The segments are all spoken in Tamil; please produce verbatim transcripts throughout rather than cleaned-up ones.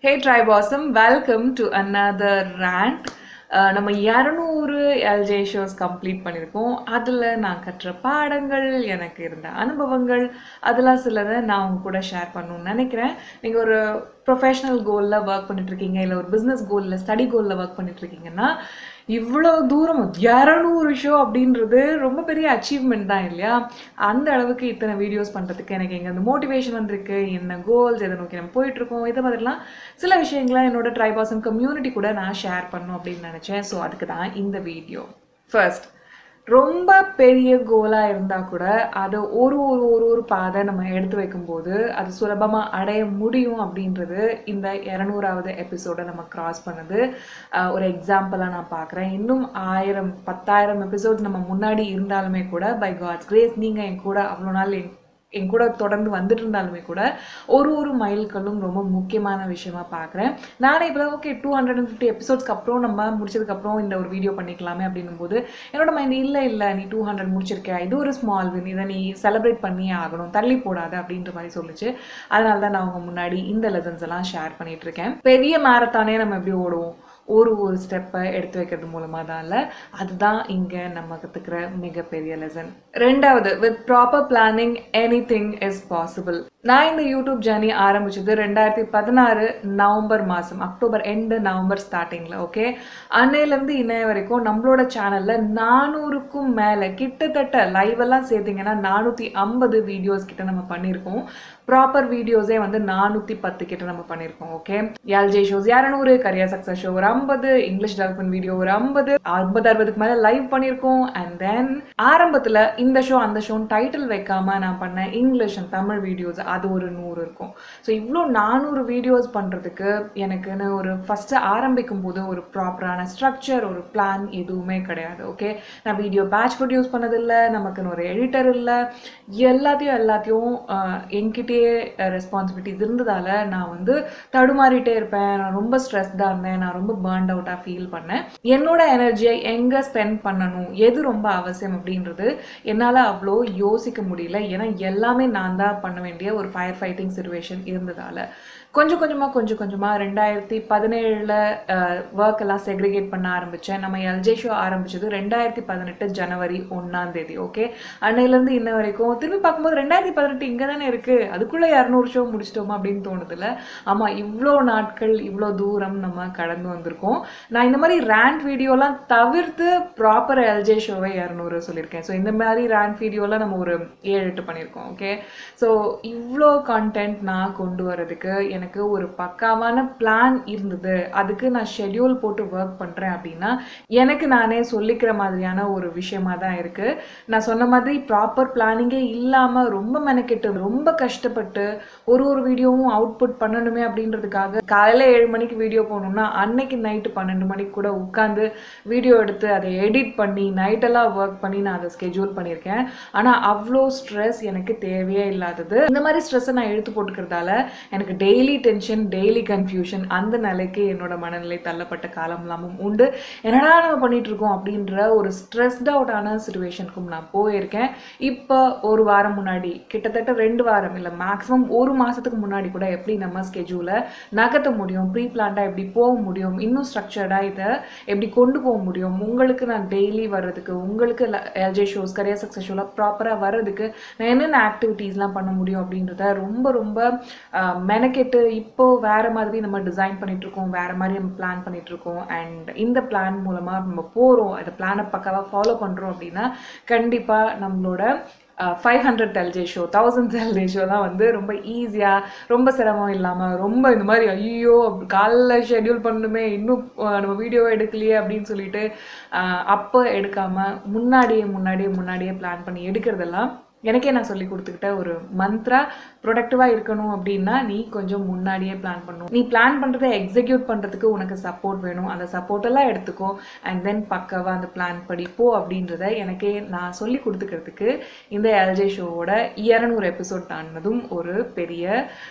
Hey Tribe Awesome, welcome to another rant. நம்ம இருநூறு L J ஷோஸ் கம்ப்ளீட் பண்ணியிருக்கோம். அதில் நான் கற்ற பாடங்கள், எனக்கு இருந்த அனுபவங்கள், அதெல்லாம் சிலதை நான் உங்க கூட ஷேர் பண்ணணும்னு நினைக்கிறேன். நீங்கள் ஒரு ப்ரொஃபஷனல் கோலில் ஒர்க் பண்ணிட்டுருக்கீங்க, இல்லை ஒரு பிஸ்னஸ் கோலில் ஸ்டடி கோலில் ஒர்க் பண்ணிட்டுருக்கீங்கன்னா இவ்வளோ தூரம் இருநூறு ஷோ அப்படின்றது ரொம்ப பெரிய அச்சீவ்மெண்ட் தான் இல்லையா? அந்த அளவுக்கு இத்தனை வீடியோஸ் பண்ணுறதுக்கு எனக்கு எங்கே அந்த மோட்டிவேஷன் வந்திருக்கு, என்ன கோல்ஸ் எதை நோக்கி நம்ம போயிட்டுருக்கோம், இதை மாதிரிலாம் சில விஷயங்களை என்னோட ட்ரைப் ஆசம் கம்யூனிட்டி கூட நான் ஷேர் பண்ணணும் அப்படின்னு நினச்சேன். ஸோ அதுக்கு தான் இந்த வீடியோ. ஃபர்ஸ்ட், ரொம்ப பெரிய கோலாக இருந்தால் கூட அதை ஒரு ஒரு ஒரு ஒரு பாதை நம்ம எடுத்து வைக்கும்போது அது சுலபமாக அடைய முடியும் அப்படின்றது இந்த இரநூறாவது எபிசோடை நம்ம கிராஸ் பண்ணது ஒரு எக்ஸாம்பிளாக நான் பார்க்குறேன். இன்னும் ஆயிரம் பத்தாயிரம் எபிசோட்ஸ் நம்ம முன்னாடி இருந்தாலுமே கூட பை காட்ஸ் கிரேஸ் நீங்கள் என் கூட அவ்வளோ நாள் என் என் கூட தொடர்ந்து வந்துட்டு இருந்தாலுமே கூட ஒரு ஒரு மைல்கல்லும் ரொம்ப முக்கியமான விஷயமா பார்க்குறேன். நானே இப்போ okay two hundred and fifty எபிசோட்ஸ்க்கு அப்புறம் நம்ம முடிச்சதுக்கப்புறம் இந்த ஒரு வீடியோ பண்ணிக்கலாமே அப்படின்னும் போது என்னோட மைண்ட் இல்லை இல்லை நீ டூ ஹண்ட்ரட் முடிச்சிருக்க, இது ஒரு ஸ்மால் வின், இதை நீ செலிப்ரேட் பண்ணியே ஆகணும், தள்ளி போடாத அப்படின்ற மாதிரி சொல்லிச்சு. அதனால தான் நான் உங்க முன்னாடி இந்த லெசன்ஸ் எல்லாம் ஷேர் பண்ணிட்டு இருக்கேன். பெரிய மேரத்தானே நம்ம எப்படி ஓடுவோம், ஒரு ஒரு ஸ்டெப்பை எடுத்து வைக்கிறது மூலமாக தான் இல்லை. அதுதான் இங்கே நம்ம கற்றுக்கிற மிகப்பெரிய லெசன். ரெண்டாவது, with proper planning anything is possible. நான் இந்த யூடியூப் ஜேர்னி ஆரம்பிச்சது ரெண்டாயிரத்தி பதினாறு நவம்பர் மாதம், அக்டோபர் எண்டு நவம்பர் ஸ்டார்டிங்கில். ஓகே, அன்னையிலேருந்து இன்னைய வரைக்கும் நம்மளோட சேனலில் நானூறுக்கும் மேலே கிட்டத்தட்ட லைவ் எல்லாம் சேர்த்திங்கன்னா நானூற்றி ஐம்பது வீடியோஸ் கிட்ட நம்ம பண்ணியிருக்கோம். ப்ராப்பர் வீடியோஸே வந்து நானூற்றி பத்து கிட்ட நம்ம பண்ணியிருக்கோம். ஓகே, எல் ஜே ஷோஸ் இரநூறு, கரியர் சக்ஸஸ் ஷோ ஒரு ஐம்பது, இங்கிலீஷ் டெவலப்மெண்ட் வீடியோ ஒரு ஐம்பது, ஐம்பது அறுபதுக்கு மேலே லைவ் பண்ணியிருக்கோம். அண்ட் தென் ஆரம்பத்தில் இந்த ஷோ அந்த ஷோன்னு டைட்டில் வைக்காம நான் பண்ண இங்கிலீஷ் அண்ட் தமிழ் வீடியோஸ் அது ஒரு நூறு இருக்கும். ஸோ இவ்வளோ நானூறு வீடியோஸ் பண்ணுறதுக்கு எனக்குன்னு ஒரு ஃபஸ்ட்டு ஆரம்பிக்கும் போது ஒரு ப்ராப்பரான ஸ்ட்ரக்சர், ஒரு பிளான் எதுவுமே கிடையாது. ஓகே, நான் வீடியோ பேட்ச் ப்ரொடியூஸ் பண்ணதில்லை, நமக்குன்னு ஒரு எடிட்டர் இல்லை, எல்லாத்தையும் எல்லாத்தையும் என்கிட்டயே ரெஸ்பான்சிபிலிட்டிஸ் இருந்ததால் நான் வந்து தடுமாறிட்டே இருப்பேன். நான் ரொம்ப ஸ்ட்ரெஸ்டாக இருந்தேன், நான் ரொம்ப பர்ன்ட் அவுட்டாக ஃபீல் பண்ணேன். என்னோட எனர்ஜியை எங்கே ஸ்பெண்ட் பண்ணணும், எது ரொம்ப அவசியம் அப்படின்றது என்னால் அவ்வளோ யோசிக்க முடியல. ஏன்னா எல்லாமே நான் தான் பண்ண வேண்டிய ஒரு ஃபயர் ஃபைட்டிங் சிச்சுவேஷன் இருந்ததால் கொஞ்சம் கொஞ்சமாக கொஞ்சம் கொஞ்சமாக ரெண்டாயிரத்தி பதினேழில் ஒர்க் எல்லாம் செக்ரிகேட் பண்ண ஆரம்பித்தேன். நம்ம எல்ஜே ஷோ ஆரம்பித்தது ரெண்டாயிரத்தி பதினெட்டு ஜனவரி ஒன்றாம் தேதி. ஓகே, அன்னையிலேருந்து இன்ன வரைக்கும் திரும்பி பார்க்கும்போது ரெண்டாயிரத்தி பதினெட்டு இங்கே தானே இருக்குது, அதுக்குள்ளே இரநூறு ஷோ முடிச்சிட்டோமா அப்படின்னு தோணுதில்ல. ஆமாம், இவ்வளோ நாட்கள் இவ்வளோ தூரம் நம்ம கடந்து வந்திருக்கோம். நான் இந்த மாதிரி ரேண்ட் வீடியோலாம் தவிர்த்து ப்ராப்பர் எல்ஜே ஷோவை இரநூறு சொல்லியிருக்கேன். ஸோ இந்த மாதிரி ரேண்ட் வீடியோலாம் நம்ம ஒரு ஏழு எட்டு பண்ணியிருக்கோம். ஓகே, ஸோ இவ்வளோ கண்டென்ட் நான் கொண்டு வரதுக்கு எனக்கு ஒரு பக்காவான பிளான் இருந்தது. அதுக்கு நான் ஷெட்யூல் போட்டு ஒர்க் பண்ணுறேன் அப்படின்னா எனக்கு நானே சொல்லிக்கிற மாதிரியான ஒரு விஷயமா தான் இருக்குது. நான் சொன்ன மாதிரி ப்ராப்பர் பிளானிங்கே இல்லாமல் ரொம்ப மெனக்கெட்டு ரொம்ப கஷ்டப்பட்டு ஒரு ஒரு வீடியோவும் அவுட்புட் பண்ணணுமே அப்படின்றதுக்காக காலையில் ஏழு மணிக்கு வீடியோ போகணும்னா அன்னைக்கு நைட்டு பன்னெண்டு மணிக்கு கூட உட்காந்து வீடியோ எடுத்து அதை எடிட் பண்ணி நைட்டெல்லாம் ஒர்க் பண்ணி நான் அதை ஸ்கெட்யூல் பண்ணியிருக்கேன். ஆனால் அவ்வளோ ஸ்ட்ரெஸ் எனக்கு தேவையே இல்லாதது. இந்த மாதிரி ஸ்ட்ரெஸ்ஸை நான் எடுத்து போட்டுக்கிறதால எனக்கு டெய்லி டென்ஷன், டெய்லி கன்ஃபியூஷன், அந்த நிலைக்கு என்னோட மனநிலை தள்ளப்பட்ட காலம்லாமும் உண்டு. என்னடா நம்ம பண்ணிட்டு இருக்கோம் அப்படின்ற ஒரு ஸ்ட்ரெஸ்ட் அவுட்டான சிச்சுவேஷனுக்கும் நான் போயிருக்கேன். இப்போ ஒரு வாரம் முன்னாடி, கிட்டத்தட்ட ரெண்டு வாரம் இல்லை மேக்ஸிமம் ஒரு மாதத்துக்கு முன்னாடி கூட எப்படி நம்ம ஸ்கெட்யூலை நகர்த்த முடியும், ப்ரீ பிளான்டாக எப்படி போக முடியும், இன்னும் ஸ்ட்ரக்சர்டாக இதை எப்படி கொண்டு போக முடியும், உங்களுக்கு நான் டெய்லி வர்றதுக்கு, உங்களுக்கு எல்ஜே ஷோஸ் கரியர் சக்ஸஸ் ஷோவில் ப்ராப்பராக வர்றதுக்கு நான் என்னென்ன ஆக்டிவிட்டீஸ்லாம் பண்ண முடியும் அப்படின்றத ரொம்ப ரொம்ப மெனக்கெட்டு இப்போ வேற மாதிரி நம்ம டிசைன் பண்ணிட்டு இருக்கோம், வேற மாதிரி நம்ம பிளான் பண்ணிட்டு இருக்கோம். அண்ட் இந்த பிளான் மூலமா நம்ம போறோம், இந்த பிளானை பக்காவாக ஃபாலோ பண்றோம் அப்படின்னா கண்டிப்பா நம்மளோட five hundred LJ show, thousand LJ show தான் வந்து ரொம்ப ஈஸியாக, ரொம்ப சிரமம் இல்லாமல், ரொம்ப இந்த மாதிரி ஐயோ காலைல ஷெட்யூல் பண்ணணுமே இன்னும் நம்ம வீடியோவை எடுக்கலையே அப்படின்னு சொல்லிட்டு அப்போ எடுக்காமல் முன்னாடியே முன்னாடியே முன்னாடியே பிளான் பண்ணி எடுக்கிறதெல்லாம் எனக்கே நான் சொல்லி கொடுத்துக்கிட்ட ஒரு மந்த்ரா. ப்ரொடக்டிவாக இருக்கணும் அப்படின்னா நீ கொஞ்சம் முன்னாடியே பிளான் பண்ணணும். நீ பிளான் பண்ணுறதை எக்ஸிக்யூட் பண்ணுறதுக்கு உனக்கு சப்போர்ட் வேணும், அந்த சப்போர்ட்டெல்லாம் எடுத்துக்கோ. அண்ட் தென் பக்காவாக அந்த பிளான் படி போ அப்படின்றத எனக்கே நான் சொல்லி கொடுத்துக்கிறதுக்கு இந்த எல்ஜே ஷோவோட இரநூறு எபிசோட் தாண்டினதும் ஒரு பெரிய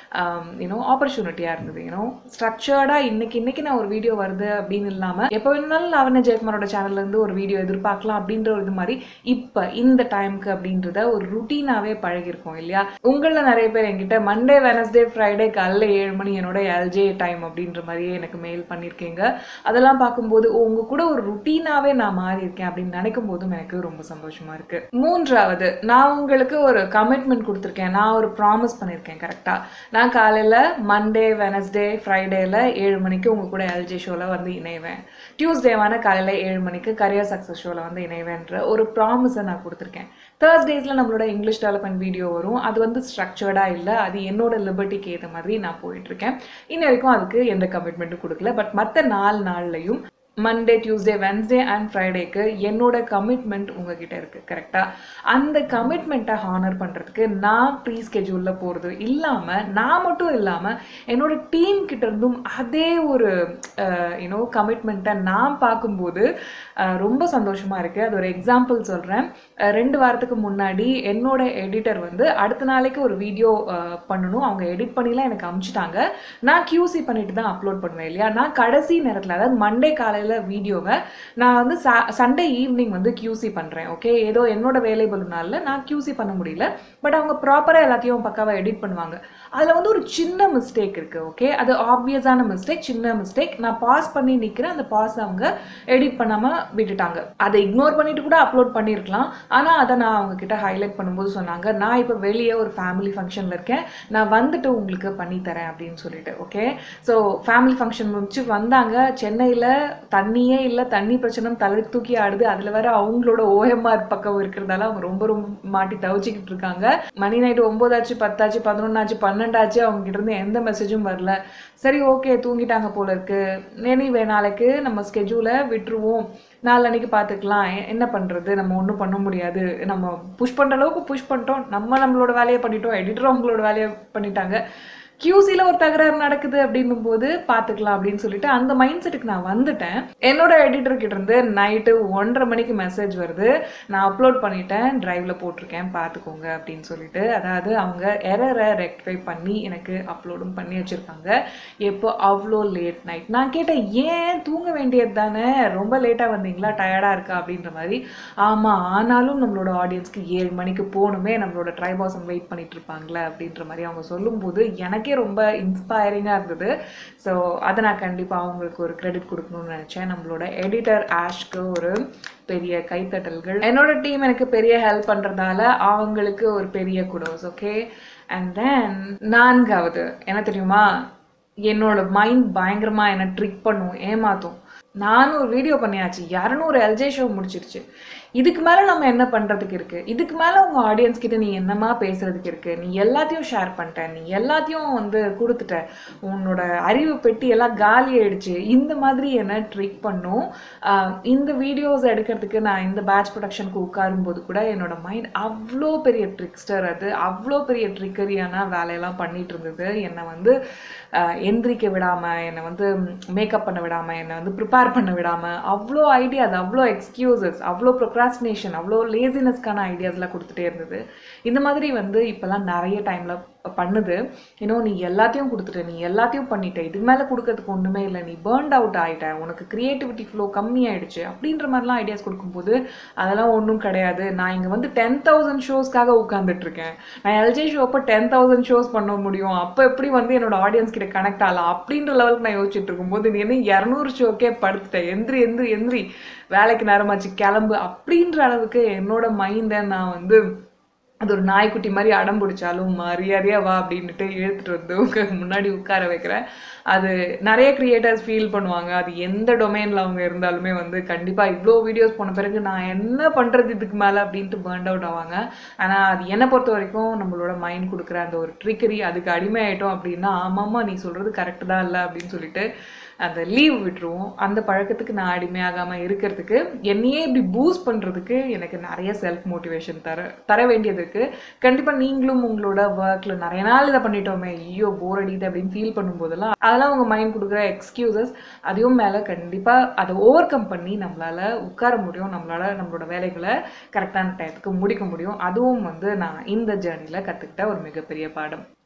யூனோ ஆப்பர்ச்சுனிட்டியாக இருந்தது. யூனோ ஸ்ட்ரக்சர்டாக இன்னைக்கு இன்னைக்கு நான் ஒரு வீடியோ வருது அப்படின்னு இல்லாமல் எப்போ வேணுனாலும் லாவண்யா ஜெயக்குமாரோட சேனல்லேருந்து ஒரு வீடியோ எதிர்பார்க்கலாம் அப்படின்ற ஒரு இது மாதிரி இப்போ இந்த டைமுக்கு அப்படின்றத ஒரு ருட்டீனாவே பழகிருக்கோம் இல்லையா? உங்கள நிறைய பேர் என்கிட்ட மண்டே வெனஸ்டே ஃப்ரைடே காலைல ஏழு மணி என்னோட எல்ஜே டைம் அப்படின்ற மாதிரியே எனக்கு மெயில் பண்ணியிருக்கீங்க. அதெல்லாம் பார்க்கும்போது உங்க கூட ஒரு ருட்டீனாவே நான் மாறி இருக்கேன் அப்படின்னு நினைக்கும் போதும் எனக்கு ரொம்ப சந்தோஷமா இருக்கு. மூன்றாவது, நான் உங்களுக்கு ஒரு கமிட்மெண்ட் கொடுத்துருக்கேன். நான் ஒரு ப்ராமிஸ் பண்ணியிருக்கேன். கரெக்டா நான் காலையில மண்டே வெனஸ்டே ஃப்ரைடேல ஏழு மணிக்கு உங்க கூட எல்ஜே ஷோல வந்து இணைவேன். டியூஸ்டேவான காலையில ஏழு மணிக்கு கரியர் சக்சஸ் ஷோல வந்து இணைவேன்ற ஒரு ப்ராமிஸை நான் கொடுத்துருக்கேன். தேர்ஸ்டேஸ்ல நம்மளோட இங்கிலீஷ் டெவலப்மெண்ட் வீடியோ வரும். அது வந்து ஸ்ட்ரக்சர்டா இல்லை, அது என்னோட லிபர்ட்டிக்கு ஏற்ற மாதிரி நான் போயிட்டு இருக்கேன். இன்ன வரைக்கும் அதுக்கு எந்த கமிட்மெண்ட்டும் கொடுக்கல. பட் மற்ற நாலு நாள்லையும் மண்டே டியூஸ்டே வென்ஸ்டே அண்ட் ஃப்ரைடேக்கு என்னோட கமிட்மெண்ட் உங்ககிட்ட இருக்கு. கரெக்டா அந்த கமிட்மெண்ட்டை ஹானர் பண்றதுக்கு நான் ப்ரீ ஸ்கெட்யூல்ல போறது இல்லாம நான் மட்டும் இல்லாம என்னோட டீம் கிட்ட இருந்தும் அதே ஒரு யூனோ கமிட்மெண்ட்டை நான் பார்க்கும்போது ரொம்ப சந்தோஷமா இருக்கு. அது ஒரு எக்ஸாம்பிள் சொல்றேன். ரெண்டு வாரத்துக்கு முன்னாடி என்னோட எடிட்டர் வந்து அடுத்த நாளைக்கு ஒரு வீடியோ பண்ணணும். அவங்க எடிட் பண்ணிலாம் எனக்கு அனுப்பிச்சிட்டாங்க. நான் கியூசி பண்ணிட்டு தான் அப்லோட் பண்ணுவேன் இல்லையா? நான் கடைசி நேரத்தில் அதாவது மண்டே காலையில் வீடியோவை நான் வந்து சண்டே ஈவினிங் வந்து கியூசி பண்ணுறேன். ஓகே, ஏதோ என்னோட வேலைபலுனால நான் கியூசி பண்ண முடியல. பட் அவங்க ப்ராப்பராக எல்லாத்தையும் பக்காவாக எடிட் பண்ணுவாங்க. அதில் வந்து ஒரு சின்ன மிஸ்டேக் இருக்குது. ஓகே, அது ஆப்வியஸான மிஸ்டேக், சின்ன மிஸ்டேக். நான் பாஸ் பண்ணி நிற்கிறேன், அந்த பாஸ் அவங்க எடிட் பண்ணாமல் விட்டுட்டாங்க. அதை இக்னோர் பண்ணிட்டு கூட அப்லோட் பண்ணியிருக்கலாம். ஆனால் அதை நான் அவங்க கிட்ட ஹைலைட் பண்ணும்போது சொன்னாங்க, நான் இப்போ வெளியே ஒரு ஃபேமிலி ஃபங்க்ஷனில் இருக்கேன், நான் வந்துட்டு உங்களுக்கு பண்ணித்தரேன் அப்படின்னு சொல்லிட்டு. ஓகே, ஸோ ஃபேமிலி ஃபங்க்ஷன் முடிச்சு வந்தாங்க. சென்னையில் தண்ணியே இல்லை, தண்ணி பிரச்சனை தலை தூக்கி ஆடுது. அதில் வேற அவங்களோட ஓஎம்ஆர் பக்கம் இருக்கிறதால அவங்க ரொம்ப ரொம்ப மாட்டி தவிச்சிக்கிட்டு இருக்காங்க. மணி நைட்டு ஒன்பதாச்சு, பத்தாச்சு, பதினொன்னாச்சு, பன்னெண்டாச்சு, அவங்க கிட்ட இருந்து எந்த மெசேஜும் வரல. சரி, ஓகே, தூங்கிட்டாங்க போல இருக்கு. எனிவே நாளைக்கு நம்ம ஸ்கெட்யூலை விட்டுருவோம், நாளன்னைக்கு பார்த்துக்கலாம், என்ன பண்ணுறது, நம்ம ஒன்றும் பண்ண முடியாது, நம்ம புஷ் பண்ணுற அளவுக்கு புஷ் பண்ணிட்டோம், நம்ம நம்மளோட வேலையை பண்ணிட்டோம், எடிட்டரும் அவங்களோட வேலையை பண்ணிட்டாங்க, கியூசியில் ஒரு தகராறு நடக்குது அப்படின்னும் போது பார்த்துக்கலாம் அப்படின்னு சொல்லிட்டு அந்த மைண்ட் செட்டுக்கு நான் வந்துட்டேன். என்னோட எடிட்டர் கிட்ட இருந்து நைட்டு ஒன்றரை மணிக்கு மெசேஜ் வருது, நான் அப்லோட் பண்ணிட்டேன், டிரைவ்ல போட்டிருக்கேன், பார்த்துக்கோங்க அப்படின்னு சொல்லிட்டு. அதாவது அவங்க எரரை ரெக்டிஃபை பண்ணி எனக்கு அப்லோடும் பண்ணி வச்சிருக்காங்க. எப்போ அவ்வளோ லேட் நைட். நான் கேட்டேன், ஏன் தூங்க வேண்டியது தானே, ரொம்ப லேட்டாக வந்தீங்களா, டயர்டாக இருக்கா அப்படின்ற மாதிரி. ஆமாம், ஆனாலும் நம்மளோட ஆடியன்ஸ்க்கு ஏழு மணிக்கு போகணுமே, நம்மளோட ட்ரைபாசம் வெயிட் பண்ணிட்டு இருப்பாங்களே அப்படின்ற மாதிரி அவங்க சொல்லும்போது எனக்கே ரொம்ப இன்ஸ்பைரிங்காக இருந்தது. ஸோ அதை நான் கண்டிப்பாக அவங்களுக்கு ஒரு கிரெடிட் கொடுக்கணும்னு நினச்சேன். நம்மளோட எடிட்டர் ஆஷ்க்கு ஒரு பெரிய கைத்தட்டல்கள். என்னோட டீம் எனக்கு பெரிய ஹெல்ப் பண்ணுறதால அவங்களுக்கு ஒரு பெரிய குடோஸ். ஓகே, அண்ட் தென் நான்காவது என்ன தெரியுமா, என்னோட மைண்ட் பயங்கரமாக என்னை ட்ரிக் பண்ணும், ஏமாத்தும். நானும் ஒரு வீடியோ பண்ணியாச்சு, இரநூறு எல்ஜே ஷோ முடிச்சிருச்சு. இதுக்கு மேலே நம்ம என்ன பண்ணுறதுக்கு இருக்குது? இதுக்கு மேலே உங்கள் ஆடியன்ஸ் கிட்ட நீ என்னமா பேசுறதுக்கு இருக்குது? நீ எல்லாத்தையும் ஷேர் பண்ணிட்ட, நீ எல்லாத்தையும் வந்து கொடுத்துட்ட, உன்னோட அறிவு பெட்டி எல்லாம் காலி ஆயிடுச்சு. இந்த மாதிரி என்ன ட்ரிக் பண்ணும். இந்த வீடியோஸ் எடுக்கிறதுக்கு நான் இந்த பேட்ச் ப்ரொடக்ஷனுக்கு உட்காரும்போது கூட என்னோட மைண்ட் அவ்வளோ பெரிய ட்ரிக்ஸ்டர், அது அவ்வளோ பெரிய ட்ரிக்கரியான வேலையெல்லாம் பண்ணிட்டு இருந்தது. என்னை வந்து எந்திரிக்க விடாமல், என்னை வந்து மேக்கப் பண்ண விடாமல், என்னை வந்து ப்ரிப்பேர் பண்ண விடாமல் அவ்வளோ ஐடியாஸ், அவ்வளோ எக்ஸ்கியூசஸ், அவ்வளோ ப்ரொக்ராஸ்டினேஷன், அவ்வளோ லேசினஸ்க்கான ஐடியாஸ்லாம் கொடுத்துட்டே இருந்தது. இந்த மாதிரி வந்து இப்போல்லாம் நிறைய டைமில் பண்ணுது. இன்னும் நீ எல்லாத்தையும் கொடுத்துட்ட, நீ எல்லாத்தையும் பண்ணிட்ட, இதுக்கு மேலே கொடுக்கறதுக்கு ஒன்றுமே இல்லை, நீ பேர்ன்ட் அவுட் ஆகிட்ட, உனக்கு க்ரியேட்டிவிட்டி ஃப்ளோ கம்மி ஆயிடுச்சு அப்படின்ற மாதிரிலாம் ஐடியாஸ் கொடுக்கும்போது அதெல்லாம் ஒன்றும் கிடையாது. நான் இங்கே வந்து டென் தௌசண்ட் ஷோஸ்க்காக உட்காந்துட்டு இருக்கேன். நான் எல்ஜே ஷோ அப்போ டென் தௌசண்ட் ஷோஸ் பண்ண முடியும், அப்போ எப்படி வந்து என்னோட ஆடியன்ஸ் கிட்ட கனெக்ட் ஆகலாம் அப்படின்ற லெவலுக்கு நான் யோசிச்சுட்டு இருக்கும்போது நீ என்ன இரநூறு ஷோக்கே படுத்துட்டேன், எந்திரி எந்திரி எந்திரி வேலைக்கு நேரமாச்சு கிளம்பு அப்படின்ற அளவுக்கு என்னோட மைண்டை நான் வந்து அது ஒரு நாய்க்குட்டி மாதிரி அடம் பிடிச்சாலும் மரியாதையா வா அப்படின்ட்டு இழுத்துட்டு வந்து உங்க முன்னாடி உட்கார வைக்கிறேன். அது நிறைய கிரியேட்டர்ஸ் ஃபீல் பண்ணுவாங்க. அது எந்த டொமைனில் அவங்க இருந்தாலுமே வந்து கண்டிப்பாக இவ்வளோ வீடியோஸ் போன பிறகு நான் என்ன பண்ணுறது இதுக்கு மேலே அப்படின்ட்டு பேர்ன்ட் அவுட் ஆவாங்க. ஆனால் அது என்னை பொறுத்த வரைக்கும் நம்மளோட மைண்ட் கொடுக்குற அந்த ஒரு ட்ரிக்கரி, அதுக்கு அடிமை ஆகிட்டோம் அப்படின்னா ஆமாம்மா நீ சொல்கிறது கரெக்டு தான் இல்லை அப்படின்னு சொல்லிட்டு அந்த லீவ் விட்டுருவோம். அந்த பழக்கத்துக்கு நான் அடிமையாகாமல் இருக்கிறதுக்கு, என்னையே இப்படி பூஸ்ட் பண்ணுறதுக்கு எனக்கு நிறைய செல்ஃப் மோட்டிவேஷன் தர தர வேண்டியது இருக்குது. கண்டிப்பாக நீங்களும் உங்களோட ஒர்க்கில் நிறைய நாள் இதை பண்ணிட்டோமே, ஐயோ போர் அடிக்குது அப்படின்னு ஃபீல் பண்ணும்போதெல்லாம் அதெல்லாம் உங்கள் மைண்ட் கொடுக்குற எக்ஸ்கியூசஸ், அதையும் மேலே கண்டிப்பாக அதை ஓவர் கம் பண்ணி நம்மளால் உட்கார முடியும், நம்மளால் நம்மளோட வேலைகளை கரெக்டான டயத்துக்கு முடிக்க முடியும். அதுவும் வந்து நான் இந்த ஜேர்னியில் கற்றுக்கிட்ட ஒரு மிகப்பெரிய பாடம்.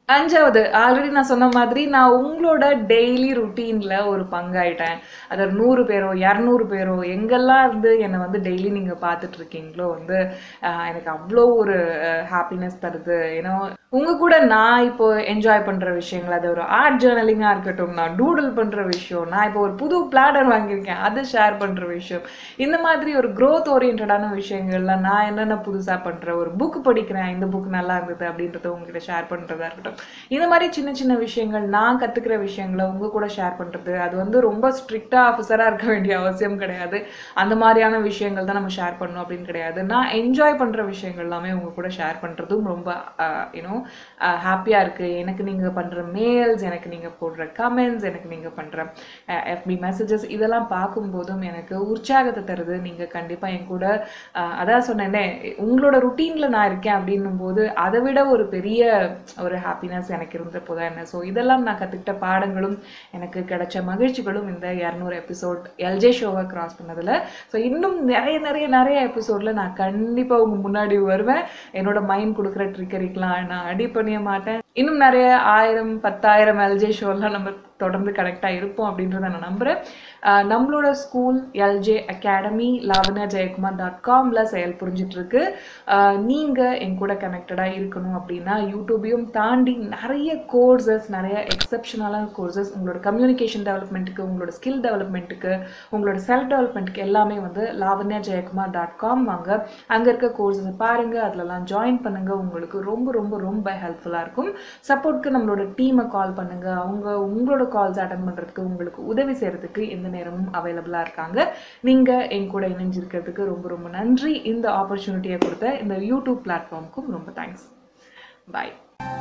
அஞ்சாவது ஆல்ரெடி நான் சொன்ன மாதிரி நான் உங்களோட டெய்லி ருட்டீனில் ஒரு பங்காயிட்டேன். அதில் நூறு பேரோ இரநூறு பேரோ எங்கெல்லாம் இருந்து என்னை வந்து டெய்லி நீங்கள் பார்த்துட்டு இருக்கீங்களோ வந்து அஹ், எனக்கு அவ்வளோ ஒரு ஹாப்பினஸ் தருது. ஏன்னா உங்கள் கூட நான் இப்போ என்ஜாய் பண்ணுற விஷயங்கள், அது ஒரு ஆர்ட் ஜேர்னலிங்காக இருக்கட்டும், நான் டூடில் பண்ணுற விஷயம், நான் இப்போ ஒரு புது பிளானர் வாங்கியிருக்கேன் அதை ஷேர் பண்ணுற விஷயம், இந்த மாதிரி ஒரு க்ரோத் ஓரியன்டான விஷயங்கள்லாம் நான் என்னென்ன புதுசாக பண்ணுறேன், ஒரு புக் படிக்கிறேன் இந்த புக் நல்லா இருந்தது அப்படின்றத உங்ககிட்ட ஷேர் பண்ணுறதா இருக்கட்டும், இந்த மாதிரி சின்ன சின்ன விஷயங்கள் நான் கற்றுக்கிற விஷயங்களை உங்கள் கூட ஷேர் பண்ணுறது, அது வந்து ரொம்ப ஸ்ட்ரிக்டாக ஆஃபீஸராக இருக்க வேண்டிய அவசியம் கிடையாது. அந்த மாதிரியான விஷயங்கள் தான் நம்ம ஷேர் பண்ணணும் அப்படின்னு கிடையாது. நான் என்ஜாய் பண்ணுற விஷயங்கள் எல்லாமே உங்கள் கூட ஷேர் பண்ணுறதும் ரொம்ப யூனோ ஹாப்பியாக இருக்குது. எனக்கு நீங்கள் பண்ணுற மெயில்ஸ், எனக்கு நீங்கள் போடுற கமெண்ட்ஸ், எனக்கு நீங்கள் பண்ணுற எஃபி மெசேஜஸ் இதெல்லாம் பார்க்கும்போதும் எனக்கு உற்சாகத்தை தருது. நீங்கள் கண்டிப்பாக என் கூட அஹ், அதான் சொன்னேனே, உங்களோட ருட்டீனில் நான் இருக்கேன் அப்படின்னும் போது அதை விட ஒரு பெரிய ஒரு ஹாப்பினஸ் எனக்கு இருந்தப்போ தான் என்ன. ஸோ இதெல்லாம் நான் கற்றுக்கிட்ட பாடங்களும் எனக்கு கிடைச்ச மகிழ்ச்சிகளும் இந்த இரநூறு எபிசோட் எல்ஜே ஷோவை கிராஸ் பண்ணதில். ஸோ இன்னும் நிறைய நிறைய நிறைய எபிசோடில் நான் கண்டிப்பாக உங்கள் முன்னாடி வருவேன். என்னோட மைண்ட் கொடுக்குற ட்ரிக்கரிக்கெலாம் நான் அடி பண்ணிய மாட்டேன். இன்னும் நிறைய ஆயிரம் பத்தாயிரம் எல்ஜே ஷோலாம் நம்ம தொடர்ந்து கனெக்டாக இருப்போம் அப்படின்றத நான் நம்புகிறேன். நம்மளோட school LJ academy Lavanya Jayakumar dot காம்ல செயல் புரிஞ்சிட்ருக்கு. நீங்கள் என் கூட கனெக்டடாக இருக்கணும் அப்படின்னா யூடியூபையும் தாண்டி நிறைய கோர்சஸ், நிறைய எக்ஸப்ஷனலான கோர்சஸ் உங்களோட கம்யூனிகேஷன் டெவலப்மெண்ட்டுக்கு, உங்களோட ஸ்கில் டெவலப்மெண்ட்டுக்கு, உங்களோட செல்ஃப் டெவலப்மெண்ட்டுக்கு எல்லாமே வந்து லாவண்யா ஜெயக்குமார் டாட் காம் வாங்க. அங்கே இருக்க கோர்சஸை பாருங்கள், அதிலலாம் ஜாயின் பண்ணுங்கள். உங்களுக்கு ரொம்ப ரொம்ப ரொம்ப ஹெல்ப்ஃபுல்லாக இருக்கும். சப்போர்ட்க்கு நம்மளோட டீமை கால் பண்ணுங்கள். அவங்க உங்களோட கால்ஸ் அட்டன் பண்ணுறதுக்கு, உங்களுக்கு உதவி செய்கிறதுக்கு எந்த நேரமும் அவைலபிளாக இருக்காங்க. நீங்கள் என் கூட இணைஞ்சிருக்கிறதுக்கு ரொம்ப ரொம்ப நன்றி. இந்த ஆப்பர்ச்சுனிட்டியை கொடுத்த இந்த யூடியூப் பிளாட்ஃபார்முக்கும் ரொம்ப தேங்க்ஸ். பாய்.